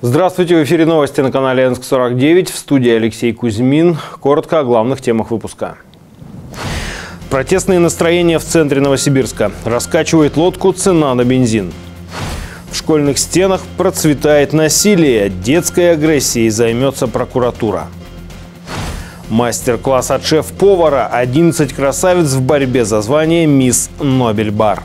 Здравствуйте, в эфире новости на канале Энск-49, в студии Алексей Кузьмин. Коротко о главных темах выпуска. Протестные настроения в центре Новосибирска. Раскачивает лодку цена на бензин. В школьных стенах процветает насилие. Детской агрессией займется прокуратура. Мастер-класс от шеф-повара. 11 красавиц в борьбе за звание «Мисс Нобель-Бар».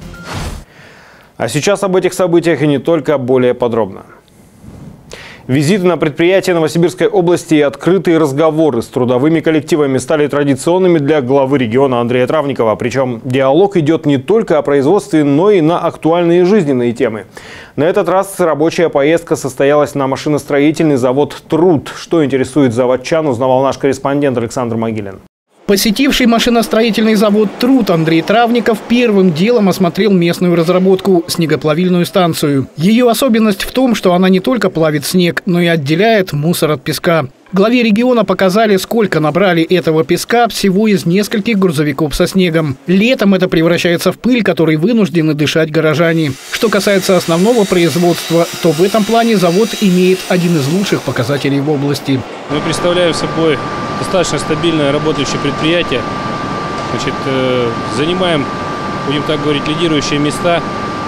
А сейчас об этих событиях и не только, более подробно. Визиты на предприятия Новосибирской области и открытые разговоры с трудовыми коллективами стали традиционными для главы региона Андрея Травникова. Причем диалог идет не только о производстве, но и на актуальные жизненные темы. На этот раз рабочая поездка состоялась на машиностроительный завод «Труд». Что интересует заводчан, узнавал наш корреспондент Александр Могилин. Посетивший машиностроительный завод «Труд» Андрей Травников первым делом осмотрел местную разработку – снегоплавильную станцию. Ее особенность в том, что она не только плавит снег, но и отделяет мусор от песка. Главе региона показали, сколько набрали этого песка всего из нескольких грузовиков со снегом. Летом это превращается в пыль, которой вынуждены дышать горожане. Что касается основного производства, то в этом плане завод имеет один из лучших показателей в области. Мы представляем собой достаточно стабильное работающее предприятие. Значит, занимаем, будем так говорить, лидирующие места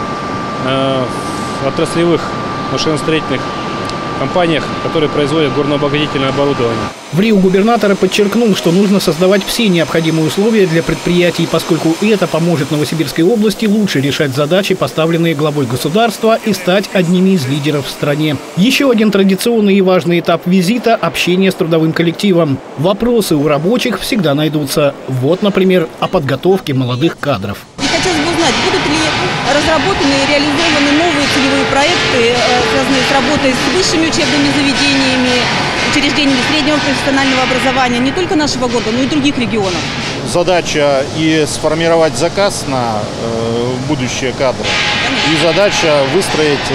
в отраслевых машиностроительных компаниях, которые производят горнообогатительное оборудование. В Рио губернатор подчеркнул, что нужно создавать все необходимые условия для предприятий, поскольку это поможет Новосибирской области лучше решать задачи, поставленные главой государства, и стать одними из лидеров в стране. Еще один традиционный и важный этап визита – общение с трудовым коллективом. Вопросы у рабочих всегда найдутся. Вот, например, о подготовке молодых кадров. Хотелось бы узнать, будут ли разработаны и реализованы новые целевые проекты, связанные с работой с высшими учебными заведениями, учреждениями среднего профессионального образования не только нашего города, но и других регионов. Задача и сформировать заказ на будущие кадры, и задача выстроить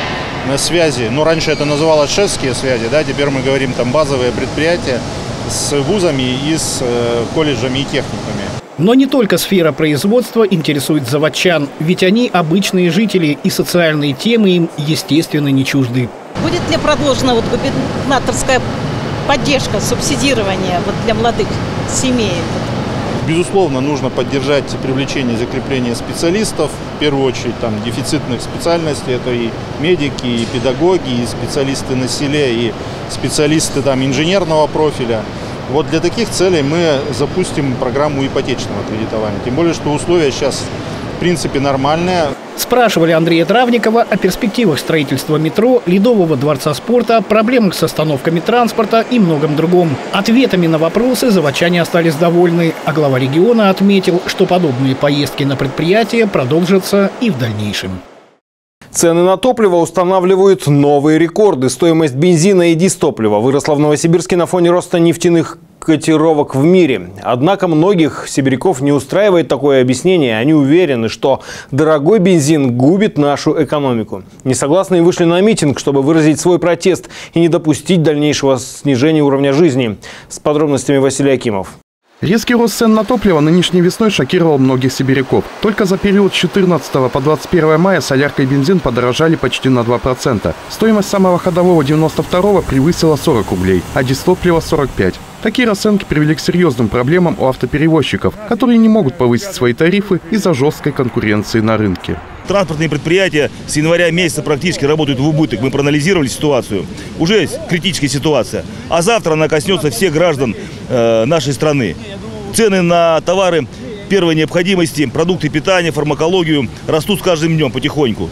связи. Ну, раньше это называлось шефские связи, да, теперь мы говорим там базовые предприятия с вузами и с колледжами и техниками. Но не только сфера производства интересует заводчан, ведь они обычные жители, и социальные темы им, естественно, не чужды. Будет ли продолжена губернаторская поддержка, субсидирование для молодых семей? Безусловно, нужно поддержать привлечение и закрепление специалистов, в первую очередь там дефицитных специальностей, это и медики, и педагоги, и специалисты на селе, и специалисты там инженерного профиля. Вот для таких целей мы запустим программу ипотечного кредитования. Тем более, что условия сейчас, в принципе, нормальные. Спрашивали Андрея Травникова о перспективах строительства метро, Ледового дворца спорта, проблемах с остановками транспорта и многом другом. Ответами на вопросы заводчане остались довольны, а глава региона отметил, что подобные поездки на предприятия продолжатся и в дальнейшем. Цены на топливо устанавливают новые рекорды. Стоимость бензина и дизтоплива выросла в Новосибирске на фоне роста нефтяных котировок в мире. Однако многих сибиряков не устраивает такое объяснение. Они уверены, что дорогой бензин губит нашу экономику. Несогласные вышли на митинг, чтобы выразить свой протест и не допустить дальнейшего снижения уровня жизни. С подробностями Василий Акимов. Резкий рост цен на топливо нынешней весной шокировал многих сибиряков. Только за период с 14 по 21 мая солярка и бензин подорожали почти на 2%. Стоимость самого ходового 92-го превысила 40 рублей, а дизтоплива 45. Такие расценки привели к серьезным проблемам у автоперевозчиков, которые не могут повысить свои тарифы из-за жесткой конкуренции на рынке. Транспортные предприятия с января месяца практически работают в убыток. Мы проанализировали ситуацию. Уже критическая ситуация. А завтра она коснется всех граждан нашей страны. Цены на товары первой необходимости, продукты питания, фармакологию растут с каждым днем потихоньку.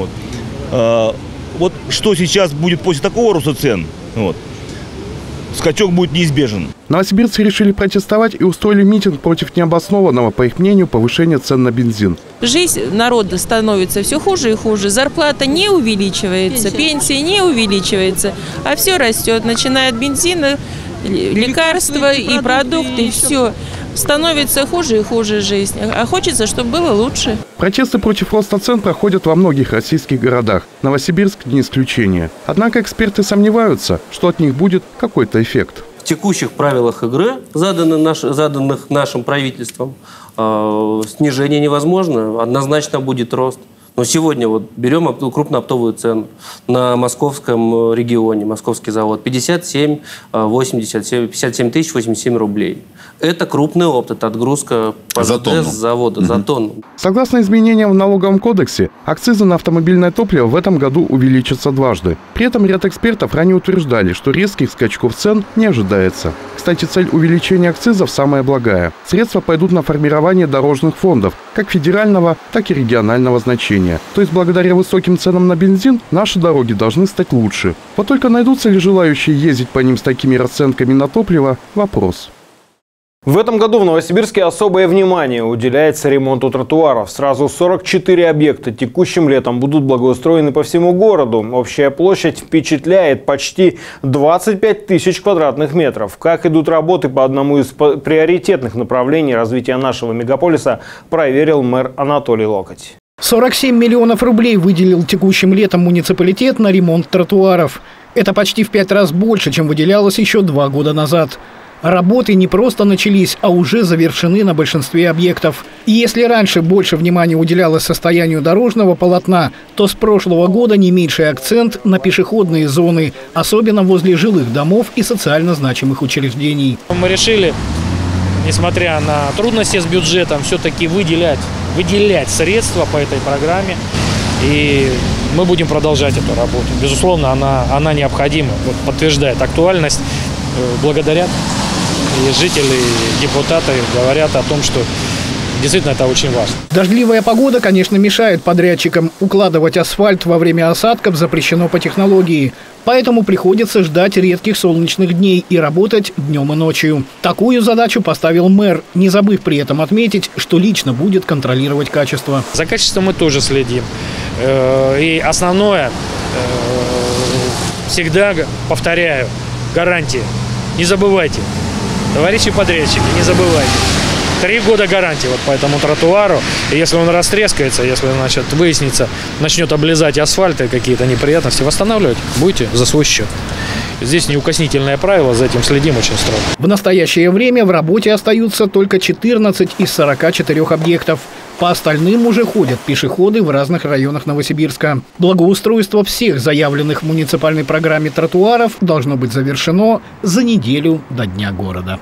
Вот что сейчас будет после такого роста цен? Скачок будет неизбежен. Новосибирцы решили протестовать и устроили митинг против необоснованного, по их мнению, повышения цен на бензин. Жизнь народа становится все хуже и хуже. Зарплата не увеличивается, пенсия не увеличивается, а все растет. Начиная от бензина, лекарства и продукты, и все. Становится хуже и хуже жизнь. А хочется, чтобы было лучше. Протесты против роста цен проходят во многих российских городах. Новосибирск не исключение. Однако эксперты сомневаются, что от них будет какой-то эффект. В текущих правилах игры, заданных нашим правительством, снижение невозможно. Однозначно будет рост. Но сегодня вот берем крупнооптовую цену на московском регионе, московский завод, 57 тысяч 87 рублей. Это крупный опт, это отгрузка ПЗД с завода за тонну. Согласно изменениям в налоговом кодексе, акцизы на автомобильное топливо в этом году увеличатся дважды. При этом ряд экспертов ранее утверждали, что резких скачков цен не ожидается. Кстати, цель увеличения акцизов самая благая. Средства пойдут на формирование дорожных фондов, как федерального, так и регионального значения. То есть благодаря высоким ценам на бензин наши дороги должны стать лучше. Вот только найдутся ли желающие ездить по ним с такими расценками на топливо – вопрос. В этом году в Новосибирске особое внимание уделяется ремонту тротуаров. Сразу 44 объекта текущим летом будут благоустроены по всему городу. Общая площадь впечатляет – почти 25 тысяч квадратных метров. Как идут работы по одному из приоритетных направлений развития нашего мегаполиса, проверил мэр Анатолий Локоть. 47 миллионов рублей выделил текущим летом муниципалитет на ремонт тротуаров. Это почти в 5 раз больше, чем выделялось еще 2 года назад. Работы не просто начались, а уже завершены на большинстве объектов. И если раньше больше внимания уделялось состоянию дорожного полотна, то с прошлого года не меньший акцент на пешеходные зоны, особенно возле жилых домов и социально значимых учреждений. Мы решили, несмотря на трудности с бюджетом, все-таки выделять средства по этой программе. И мы будем продолжать эту работу. Безусловно, она необходима, подтверждает актуальность. Благодарят. И жители, и депутаты говорят о том, что действительно это очень важно. Дождливая погода, конечно, мешает подрядчикам. Укладывать асфальт во время осадков запрещено по технологии. Поэтому приходится ждать редких солнечных дней и работать днем и ночью. Такую задачу поставил мэр, не забыв при этом отметить, что лично будет контролировать качество. За качеством мы тоже следим. И основное, всегда повторяю, гарантия. Не забывайте, товарищи подрядчики, не забывайте. 3 года гарантии вот по этому тротуару. И если он растрескается, если, выяснится, начнет облизать асфальт и какие-то неприятности, восстанавливать будете за свой счет. Здесь неукоснительное правило, за этим следим очень строго. В настоящее время в работе остаются только 14 из 44 объектов. По остальным уже ходят пешеходы в разных районах Новосибирска. Благоустройство всех заявленных в муниципальной программе тротуаров должно быть завершено за неделю до Дня города.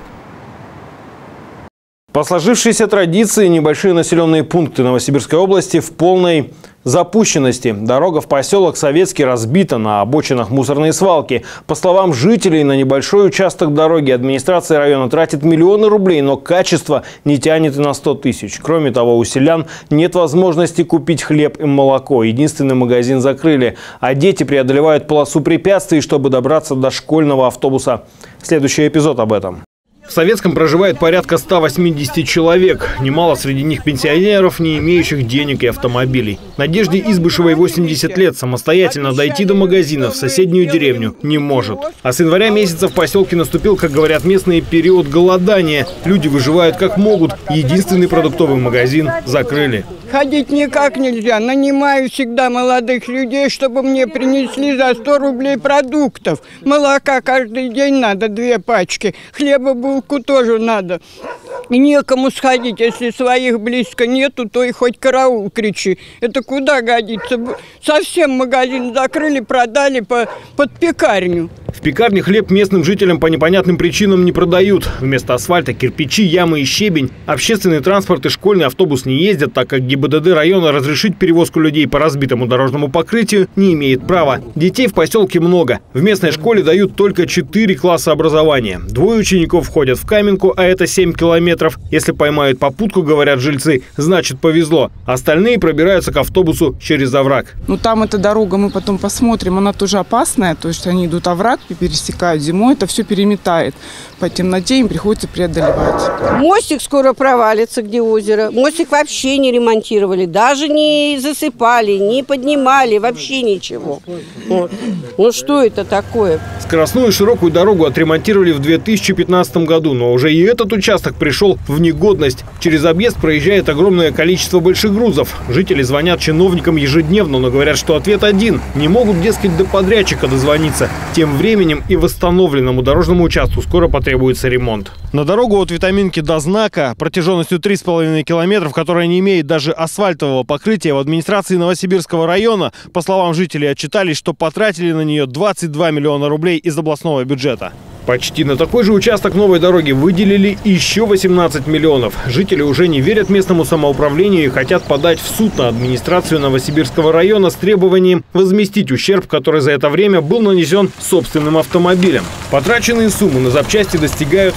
По сложившейся традиции небольшие населенные пункты Новосибирской области в полной запущенности. Дорога в поселок Советский разбита, на обочинах мусорные свалки. По словам жителей, на небольшой участок дороги администрация района тратит миллионы рублей, но качество не тянет и на 100 тысяч. Кроме того, у селян нет возможности купить хлеб и молоко. Единственный магазин закрыли, а дети преодолевают полосу препятствий, чтобы добраться до школьного автобуса. Следующий эпизод об этом. В Советском проживает порядка 180 человек. Немало среди них пенсионеров, не имеющих денег и автомобилей. Надежде Избышевой 80 лет. Самостоятельно дойти до магазина в соседнюю деревню не может. А с января месяца в поселке наступил, как говорят местные, период голодания. Люди выживают как могут. Единственный продуктовый магазин закрыли. Ходить никак нельзя. Нанимаю всегда молодых людей, чтобы мне принесли за 100 рублей продуктов. Молока каждый день надо 2 пачки. Хлеба, булку тоже надо. И некому сходить. Если своих близко нету, то и хоть караул кричи. Это куда годится? Совсем магазин закрыли, продали под пекарню. В пекарне хлеб местным жителям по непонятным причинам не продают. Вместо асфальта кирпичи, ямы и щебень. Общественный транспорт и школьный автобус не ездят, так как ГИБДД района разрешить перевозку людей по разбитому дорожному покрытию не имеет права. Детей в поселке много. В местной школе дают только 4 класса образования. 2 учеников входят в Каменку, а это 7 километров. Если поймают попутку, говорят жильцы, значит повезло. Остальные пробираются к автобусу через овраг. Ну там эта дорога, мы потом посмотрим, она тоже опасная. То есть они идут овраг, пересекают зимой, это все переметает. По темноте им приходится преодолевать. Мостик скоро провалится, где озеро. Мостик вообще не ремонтировали, даже не засыпали, не поднимали, вообще ничего. Вот. Ну что это такое? Скоростную широкую дорогу отремонтировали в 2015 году, но уже и этот участок пришел пришел в негодность. Через объезд проезжает огромное количество больших грузов. Жители звонят чиновникам ежедневно, но говорят, что ответ один. Не могут, дескать, до подрядчика дозвониться. Тем временем и восстановленному дорожному участку скоро потребуется ремонт. На дорогу от Витаминки до Знака протяженностью 3,5 километров, которая не имеет даже асфальтового покрытия, в администрации Новосибирского района, по словам жителей, отчитались, что потратили на нее 22 миллиона рублей из областного бюджета. Почти на такой же участок новой дороги выделили еще 18 миллионов. Жители уже не верят местному самоуправлению и хотят подать в суд на администрацию Новосибирского района с требованием возместить ущерб, который за это время был нанесен собственным автомобилем. Потраченные суммы на запчасти достигают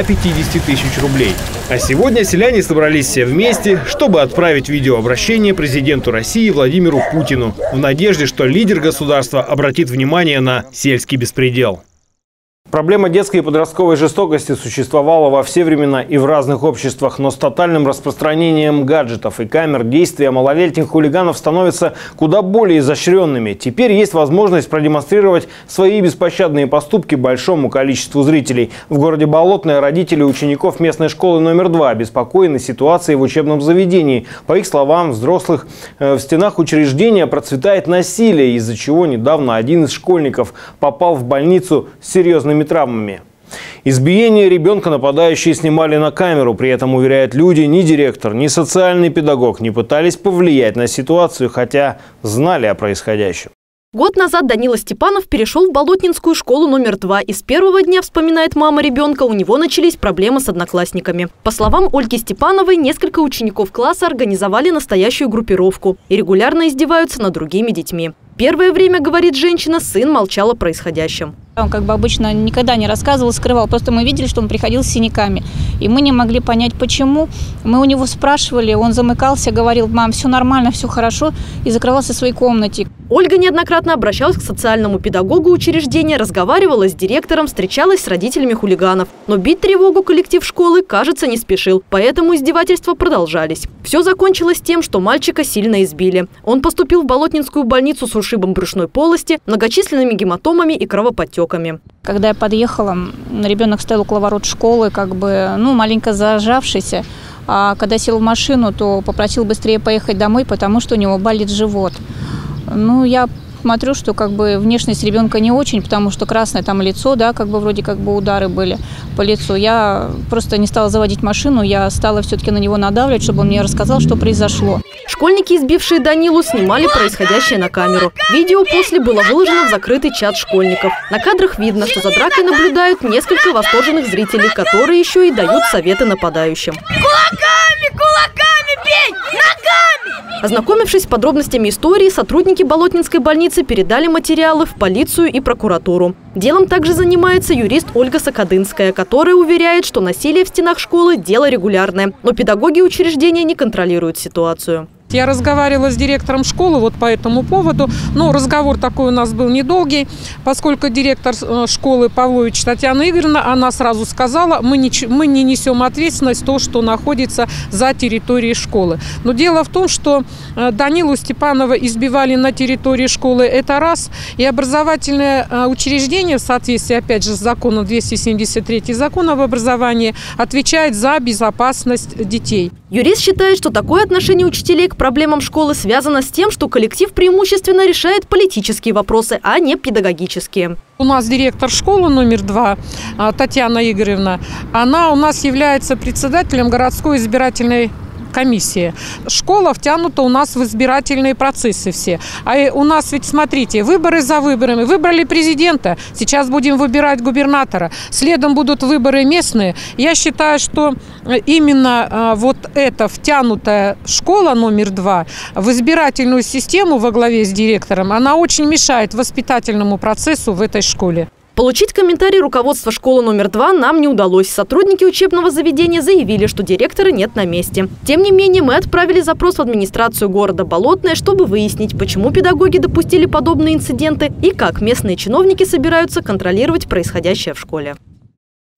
150 тысяч рублей. А сегодня селяне собрались все вместе, чтобы отправить видеообращение президенту России Владимиру Путину в надежде, что лидер государства обратит внимание на сельский беспредел. Проблема детской и подростковой жестокости существовала во все времена и в разных обществах, но с тотальным распространением гаджетов и камер действия малолетних хулиганов становятся куда более изощренными. Теперь есть возможность продемонстрировать свои беспощадные поступки большому количеству зрителей. В городе Болотное родители учеников местной школы номер 2 обеспокоены ситуацией в учебном заведении. По их словам, взрослых в стенах учреждения процветает насилие, из-за чего недавно один из школьников попал в больницу с серьезными травмами. Избиение ребенка нападающие снимали на камеру. При этом, уверяют люди, ни директор, ни социальный педагог не пытались повлиять на ситуацию, хотя знали о происходящем. Год назад Данила Степанов перешел в Болотнинскую школу номер 2. И с первого дня, вспоминает мама ребенка, у него начались проблемы с одноклассниками. По словам Ольги Степановой, несколько учеников класса организовали настоящую группировку и регулярно издеваются над другими детьми. Первое время, говорит женщина, сын молчал о происходящем. Он как бы обычно никогда не рассказывал, скрывал. Просто мы видели, что он приходил с синяками. И мы не могли понять, почему. Мы у него спрашивали, он замыкался, говорил: мам, все нормально, все хорошо, и закрывался в своей комнате. Ольга неоднократно обращалась к социальному педагогу учреждения, разговаривала с директором, встречалась с родителями хулиганов. Но бить тревогу коллектив школы, кажется, не спешил. Поэтому издевательства продолжались. Все закончилось тем, что мальчика сильно избили. Он поступил в Болотнинскую больницу с ушибом брюшной полости, многочисленными гематомами и кровоподтеками. Когда я подъехала, ребенок стоял около ворот школы, как бы, маленько зажавшийся. А когда сел в машину, то попросил быстрее поехать домой, потому что у него болит живот. Я смотрю, что как бы внешность ребенка не очень, потому что красное там лицо, да, как бы вроде как бы удары были по лицу. Я просто не стала заводить машину, я стала все-таки на него надавливать, чтобы он мне рассказал, что произошло. Школьники, избившие Данилу, снимали происходящее на камеру. Видео после было выложено в закрытый чат школьников. На кадрах видно, что за дракой наблюдают несколько восторженных зрителей, которые еще и дают советы нападающим. Кулаками бей! Ногами! Ознакомившись с подробностями истории, сотрудники Болотнинской больницы передали материалы в полицию и прокуратуру. Делом также занимается юрист Ольга Сокодынская, которая уверяет, что насилие в стенах школы – дело регулярное, но педагоги учреждения не контролируют ситуацию. Я разговаривала с директором школы вот по этому поводу, но разговор такой у нас был недолгий, поскольку директор школы Павлович Татьяна Игоревна, она сразу сказала, мы не несем ответственность то, что находится за территорией школы. Но дело в том, что Данилу Степанова избивали на территории школы, это раз, и образовательное учреждение в соответствии, опять же, с законом 273 закон об образовании отвечает за безопасность детей. Юрист считает, что такое отношение учителей к проблемам школы связано с тем, что коллектив преимущественно решает политические вопросы, а не педагогические. У нас директор школы номер 2 Татьяна Игоревна, она у нас является председателем городской избирательной комиссии. Школа втянута у нас в избирательные процессы все. А у нас ведь, смотрите, выборы за выборами. Выбрали президента, сейчас будем выбирать губернатора. Следом будут выборы местные. Я считаю, что именно вот эта втянутая школа номер 2 в избирательную систему во главе с директором, она очень мешает воспитательному процессу в этой школе. Получить комментарий руководства школы номер 2 нам не удалось. Сотрудники учебного заведения заявили, что директора нет на месте. Тем не менее, мы отправили запрос в администрацию города Болотное, чтобы выяснить, почему педагоги допустили подобные инциденты и как местные чиновники собираются контролировать происходящее в школе.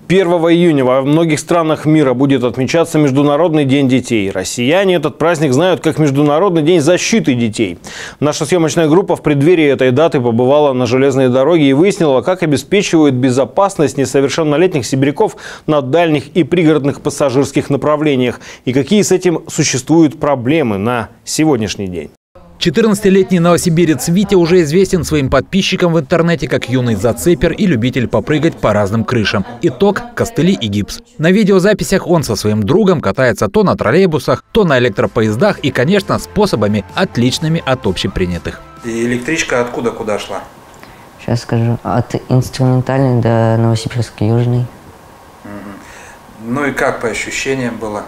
1 июня во многих странах мира будет отмечаться Международный день детей. Россияне этот праздник знают как Международный день защиты детей. Наша съемочная группа в преддверии этой даты побывала на железной дороге и выяснила, как обеспечивают безопасность несовершеннолетних сибиряков на дальних и пригородных пассажирских направлениях и какие с этим существуют проблемы на сегодняшний день. 14-летний новосибирец Витя уже известен своим подписчикам в интернете как юный зацепер и любитель попрыгать по разным крышам. Итог – костыли и гипс. На видеозаписях он со своим другом катается то на троллейбусах, то на электропоездах и, конечно, способами, отличными от общепринятых. И электричка откуда куда шла? Сейчас скажу. От Инструментальной до Новосибирской Южной. Ну и как по ощущениям было?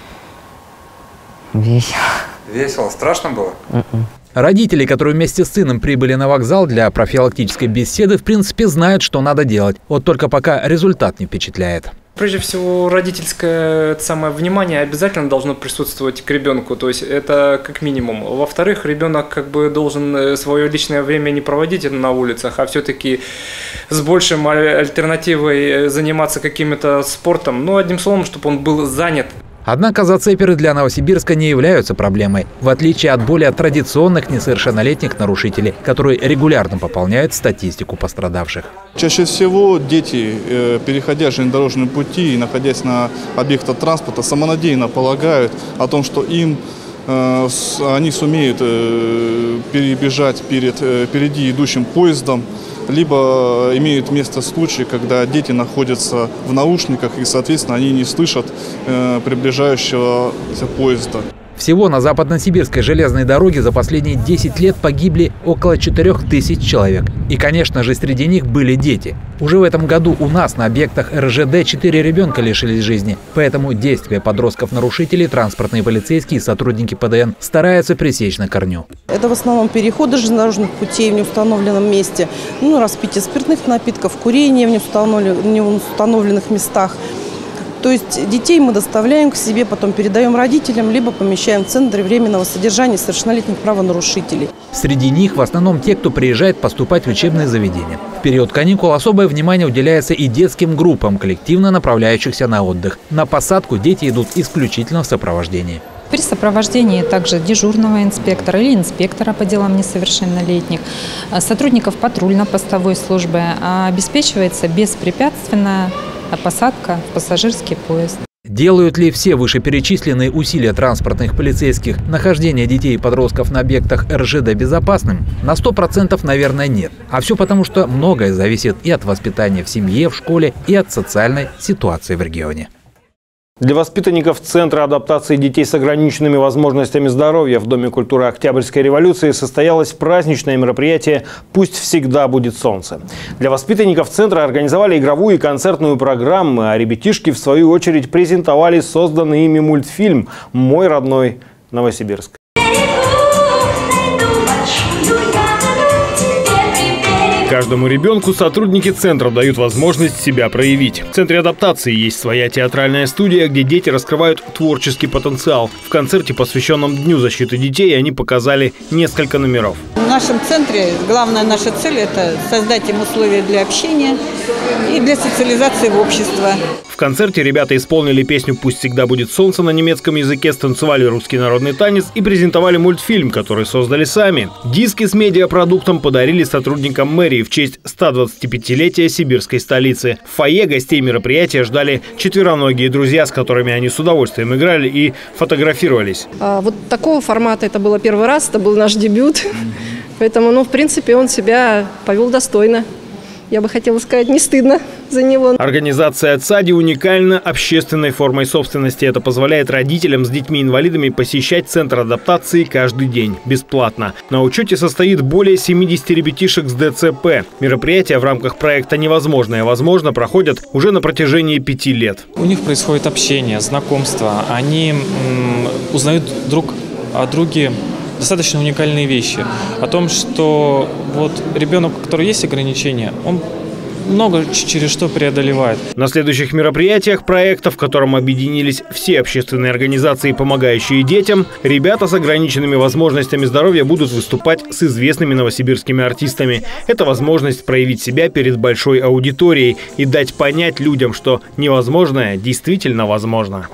Весело. Весело? Страшно было? Родители, которые вместе с сыном прибыли на вокзал для профилактической беседы, в принципе, знают, что надо делать. Вот только пока результат не впечатляет. Прежде всего, родительское самое внимание обязательно должно присутствовать к ребенку, то есть это как минимум. Во-вторых, ребенок как бы должен свое личное время не проводить на улицах, а все-таки с большим альтернативой заниматься каким-то спортом. Ну, одним словом, чтобы он был занят. Однако зацеперы для Новосибирска не являются проблемой, в отличие от более традиционных несовершеннолетних нарушителей, которые регулярно пополняют статистику пострадавших. Чаще всего дети, переходя железнодорожные пути и находясь на объектах транспорта, самонадеянно полагают о том, что они сумеют перебежать впереди идущим поездом, либо имеют место случаи, когда дети находятся в наушниках и, соответственно, они не слышат приближающегося поезда. Всего на западносибирской железной дороге за последние 10 лет погибли около 4000 человек. И, конечно же, среди них были дети. Уже в этом году у нас на объектах РЖД 4 ребенка лишились жизни. Поэтому действия подростков-нарушителей транспортные полицейские и сотрудники ПДН стараются пресечь на корню. Это в основном переходы железнодорожных путей в неустановленном месте, распитие спиртных напитков, курение в неустановленных местах. То есть детей мы доставляем к себе, потом передаем родителям, либо помещаем в центры временного содержания совершеннолетних правонарушителей. Среди них в основном те, кто приезжает поступать в учебные заведения. В период каникул особое внимание уделяется и детским группам, коллективно направляющихся на отдых. На посадку дети идут исключительно в сопровождении. При сопровождении также дежурного инспектора или инспектора по делам несовершеннолетних, сотрудников патрульно-постовой службы обеспечивается беспрепятственная посадка в пассажирский поезд. Делают ли все вышеперечисленные усилия транспортных полицейских нахождение детей и подростков на объектах РЖД безопасным? На 100% наверное нет. А все потому, что многое зависит и от воспитания в семье, в школе, и от социальной ситуации в регионе. Для воспитанников Центра адаптации детей с ограниченными возможностями здоровья в Доме культуры Октябрьской революции состоялось праздничное мероприятие «Пусть всегда будет солнце». Для воспитанников Центра организовали игровую и концертную программы, а ребятишки, в свою очередь, презентовали созданный ими мультфильм «Мой родной Новосибирск». Каждому ребенку сотрудники центра дают возможность себя проявить. В Центре адаптации есть своя театральная студия, где дети раскрывают творческий потенциал. В концерте, посвященном Дню защиты детей, они показали несколько номеров. В нашем центре главная наша цель – это создать им условия для общения и для социализации в общество. В концерте ребята исполнили песню «Пусть всегда будет солнце» на немецком языке, станцевали русский народный танец и презентовали мультфильм, который создали сами. Диски с медиапродуктом подарили сотрудникам мэрии в честь 125-летия сибирской столицы. В фойе гостей мероприятия ждали четвероногие друзья, с которыми они с удовольствием играли и фотографировались. Вот такого формата это было первый раз, это был наш дебют. Поэтому, в принципе, он себя повел достойно. Я бы хотела сказать, не стыдно за него. Организация «ЦАДИ» уникальна общественной формой собственности. Это позволяет родителям с детьми-инвалидами посещать Центр адаптации каждый день, бесплатно. На учете состоит более 70 ребятишек с ДЦП. Мероприятия в рамках проекта «Невозможное возможно» проходят уже на протяжении 5 лет. У них происходит общение, знакомство. Они узнают друг о друге достаточно уникальные вещи. О том, что ребенок, у которого есть ограничения, он много через что преодолевает. На следующих мероприятиях проекта, в котором объединились все общественные организации, помогающие детям, ребята с ограниченными возможностями здоровья будут выступать с известными новосибирскими артистами. Это возможность проявить себя перед большой аудиторией и дать понять людям, что невозможное действительно возможно.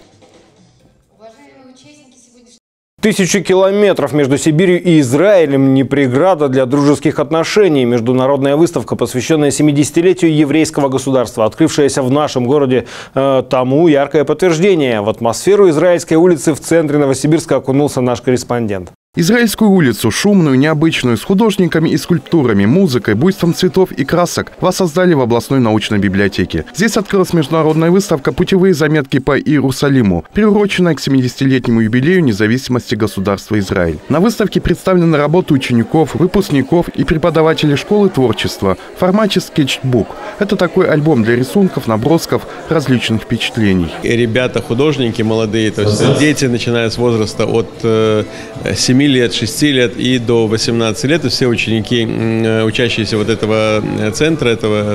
1000 километров между Сибирью и Израилем не преграда для дружеских отношений. Международная выставка, посвященная 70-летию еврейского государства, открывшаяся в нашем городе, тому яркое подтверждение. В атмосферу Израильской улицы в центре Новосибирска окунулся наш корреспондент. Израильскую улицу, шумную, необычную, с художниками и скульптурами, музыкой, буйством цветов и красок, воссоздали в областной научной библиотеке. Здесь открылась международная выставка «Путевые заметки по Иерусалиму», приуроченная к 70-летнему юбилею независимости государства Израиль. На выставке представлены работы учеников, выпускников и преподавателей школы творчества в формате скетчбук. Это такой альбом для рисунков, набросков, различных впечатлений. Ребята, художники молодые, то есть дети, начиная с возраста от 7 лет, 6 лет и до 18 лет, и все ученики, учащиеся вот этого центра,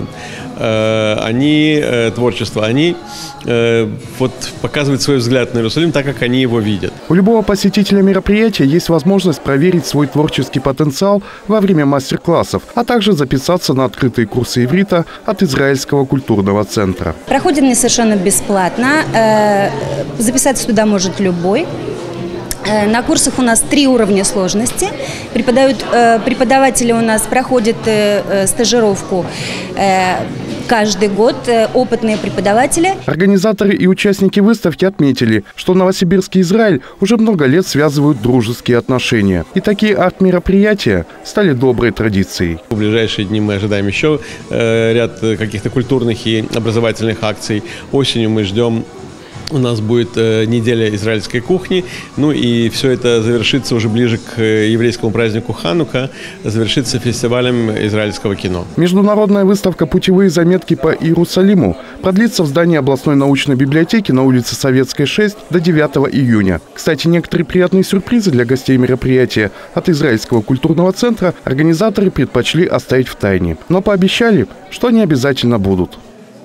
они творчество, они вот показывают свой взгляд на Иерусалим так, как они его видят. У любого посетителя мероприятия есть возможность проверить свой творческий потенциал во время мастер-классов, а также записаться на открытые курсы иврита от Израильского культурного центра. Проходит не совершенно бесплатно. Записаться туда может любой. На курсах у нас 3 уровня сложности. Преподаватели у нас проходят стажировку каждый год, опытные преподаватели. Организаторы и участники выставки отметили, что Новосибирск и Израиль уже много лет связывают дружеские отношения. И такие арт-мероприятия стали доброй традицией. В ближайшие дни мы ожидаем еще ряд каких-то культурных и образовательных акций. Осенью мы ждем. У нас будет неделя израильской кухни, ну и все это завершится уже ближе к еврейскому празднику Ханука, завершится фестивалем израильского кино. Международная выставка «Путевые заметки по Иерусалиму» продлится в здании областной научной библиотеки на улице Советской, 6 до 9 июня. Кстати, некоторые приятные сюрпризы для гостей мероприятия от Израильского культурного центра организаторы предпочли оставить в тайне, но пообещали, что они обязательно будут.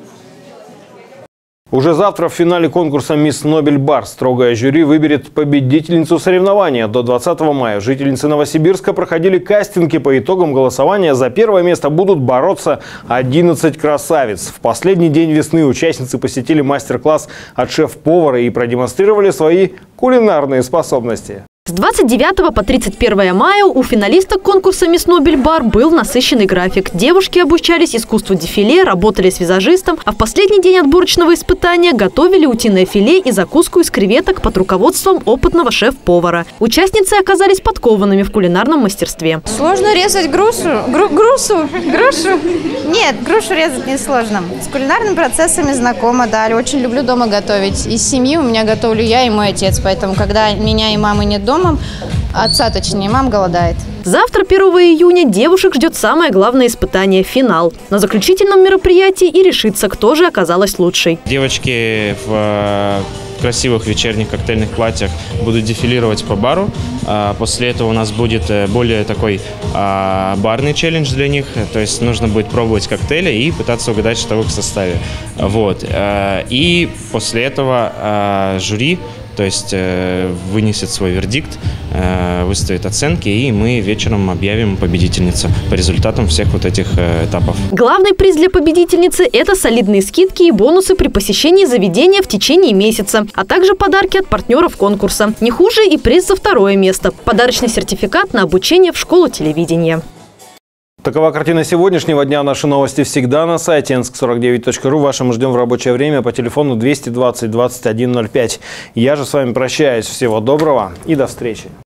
Уже завтра в финале конкурса «Мисс Нобель Бар» строгое жюри выберет победительницу соревнования. До 20 мая жительницы Новосибирска проходили кастинги. По итогам голосования за первое место будут бороться 11 красавиц. В последний день весны участницы посетили мастер-класс от шеф-повара и продемонстрировали свои кулинарные способности. С 29 по 31 мая у финалисток конкурса «Мисс Нобель Бар» был насыщенный график. Девушки обучались искусству дефиле, работали с визажистом, а в последний день отборочного испытания готовили утиное филе и закуску из креветок под руководством опытного шеф-повара. Участницы оказались подкованными в кулинарном мастерстве. Сложно резать грушу? Нет, грушу резать не сложно. С кулинарными процессами знакома, да. Очень люблю дома готовить. Из семьи у меня готовлю я и мой отец, поэтому когда меня и мамы нет дома, отца точнее, мама голодает. Завтра, 1 июня, девушек ждет самое главное испытание – финал. На заключительном мероприятии и решится, кто же оказалась лучшей. Девочки в красивых вечерних коктейльных платьях будут дефилировать по бару. После этого у нас будет более такой барный челлендж для них. То есть нужно будет пробовать коктейли и пытаться угадать, что в их составе. Вот. И после этого жюри, то есть вынесет свой вердикт, выставит оценки, и мы вечером объявим победительницу по результатам всех вот этих этапов. Главный приз для победительницы – это солидные скидки и бонусы при посещении заведения в течение месяца, а также подарки от партнеров конкурса. Не хуже и приз за 2 место – подарочный сертификат на обучение в школу телевидения. Такова картина сегодняшнего дня. Наши новости всегда на сайте ensk49.ru. Ваши мы ждем в рабочее время по телефону 220 21 05. Я же с вами прощаюсь. Всего доброго и до встречи.